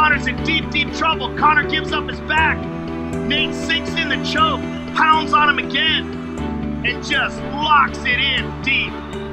Connor's in deep, deep trouble. Connor gives up his back. Nate sinks in the choke, pounds on him again, and just locks it in deep.